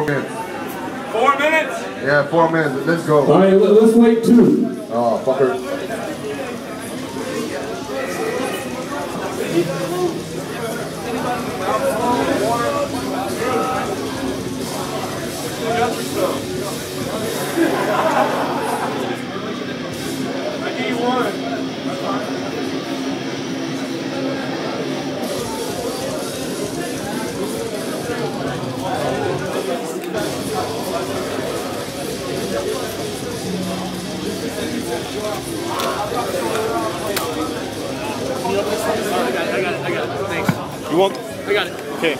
4 minutes? Yeah, 4 minutes. Let's go. All right, let's wait 2. Oh, fucker. I need one. I got it. Thanks. You want? I got it. Okay.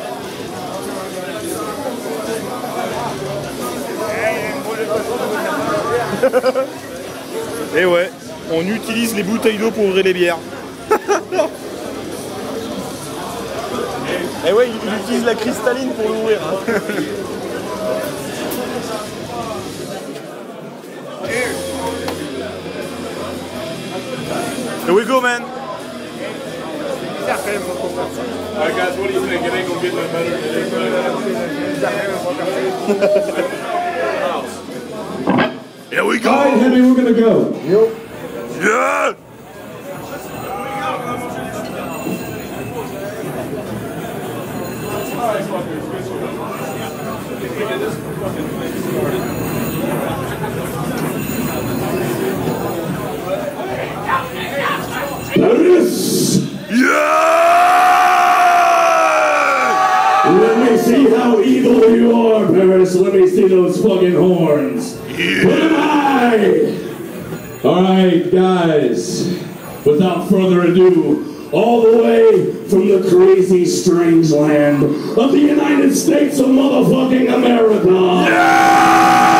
Et ouais, on utilise les bouteilles d'eau pour ouvrir les bières. Et ouais, il utilise la cristalline pour l'ouvrir. Here we go, man. Alright guys, what do you think? It ain't gonna get no better than this. Here we go! Alright, Henry, we're gonna go. Yep. Yeah! Paris! Yeah! Let me see how evil you are, Paris. Let me see those fucking horns. Yeah! What am I? Alright, guys. Without further ado, all the way from the crazy, strange land of the United States of motherfucking America. Yeah!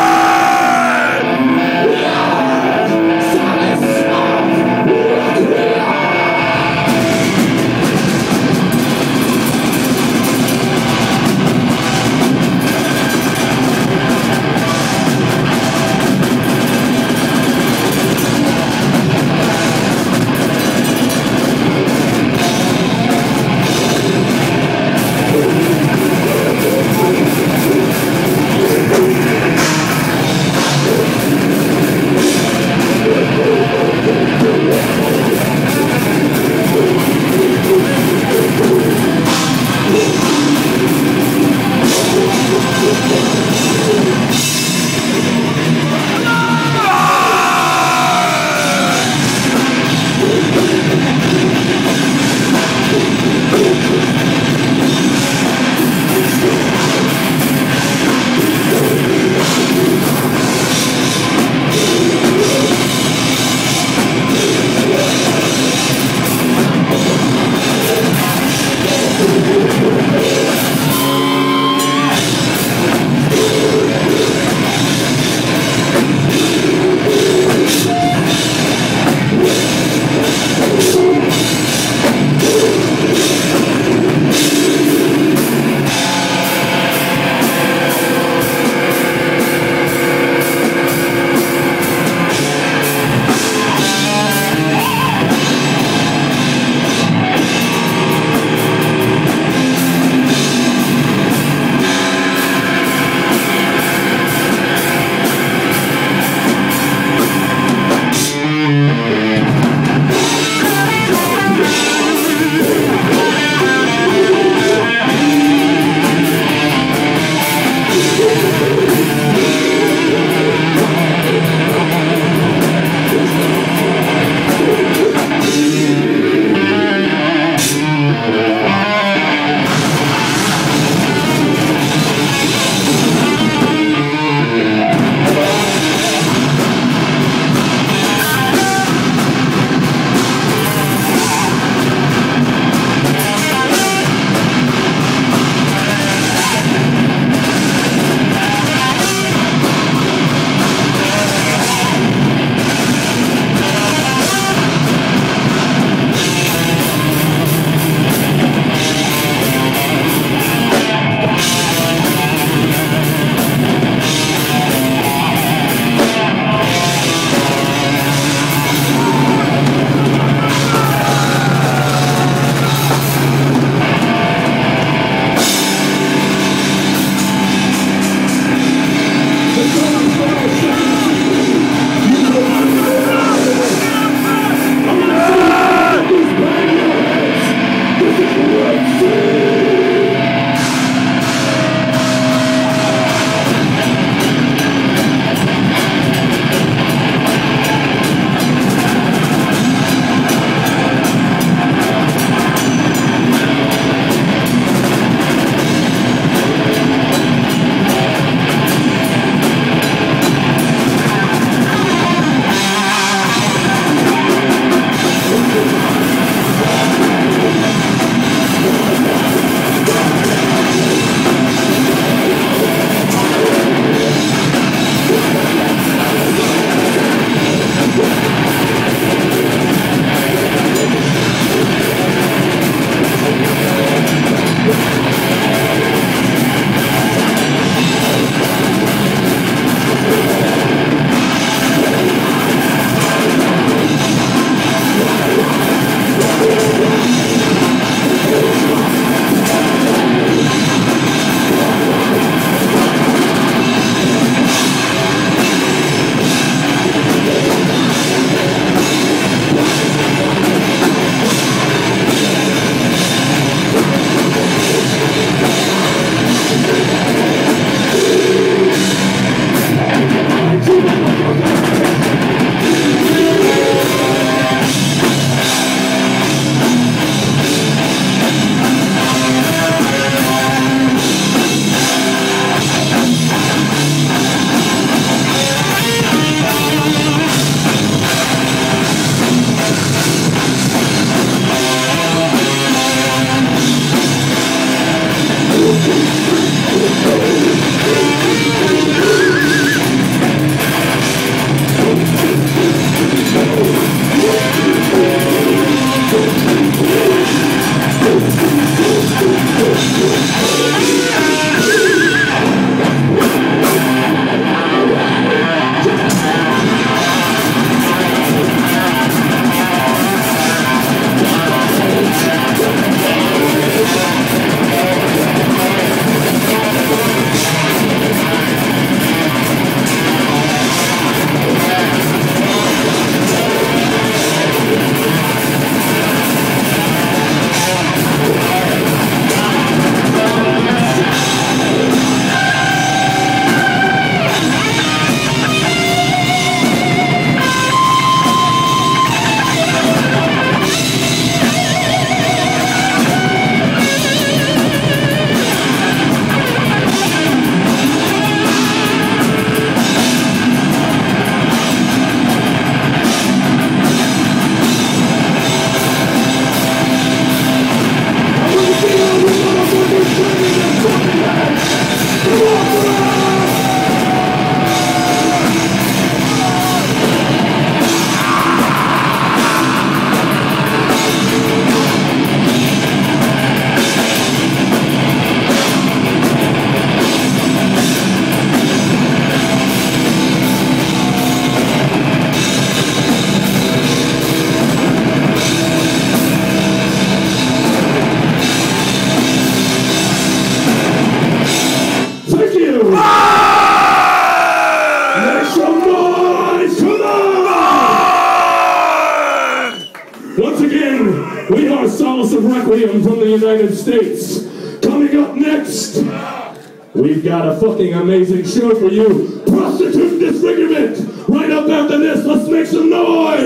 Requiem from the United States. Coming up next, we've got a fucking amazing show for you. Prostitute Disfigurement. Right up after this, let's make some noise.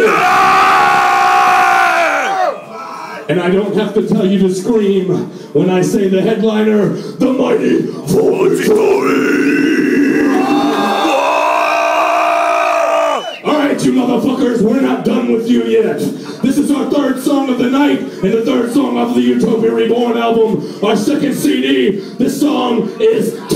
And I don't have to tell you to scream when I say the headliner, the mighty Victory. Alright, you motherfuckers, we're not done with you yet. This is our third song of the night, and the third song of the Utopia Reborn album, our second CD. This song is